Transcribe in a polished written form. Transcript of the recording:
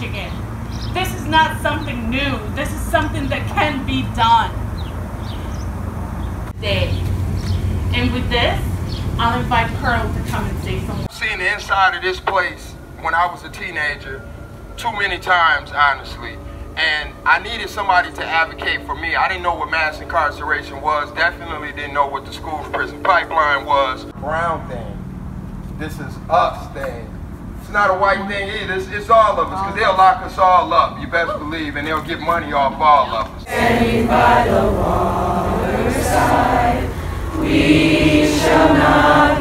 Michigan. This is not something new. This is something that can be done. And with this, I'll invite Pearl to come and say something. Seeing the inside of this place when I was a teenager too many times, honestly. And I needed somebody to advocate for me. I didn't know what mass incarceration was. Definitely didn't know what the school to prison pipeline was. Brown thing. This is us thing. It's not a white thing either. It's all of us, because they'll lock us all up. You best believe, and they'll get money off all of us. Standing by the waterside, we shall not